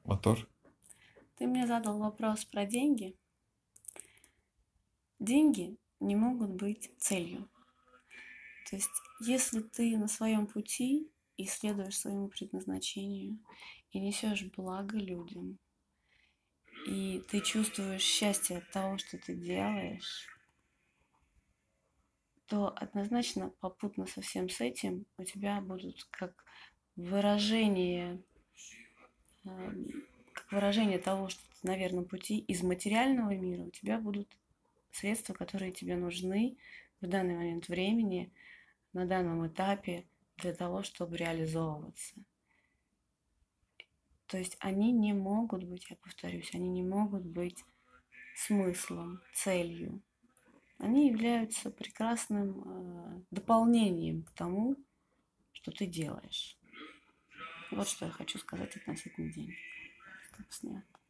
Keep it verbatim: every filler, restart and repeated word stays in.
Мотор. Ты мне задал вопрос про деньги. Деньги не могут быть целью. То есть, если ты на своем пути и следуешь своему предназначению, и несешь благо людям, и ты чувствуешь счастье от того, что ты делаешь, то однозначно попутно со всем с этим у тебя будут как выражение, эм, как выражение того, что ты на верном пути из материального мира, у тебя будут средства, которые тебе нужны в данный момент времени, на данном этапе для того, чтобы реализовываться. То есть они не могут быть, я повторюсь, они не могут быть смыслом, целью. Они являются прекрасным э, дополнением к тому, что ты делаешь. Вот что я хочу сказать относительно денег. Как снят.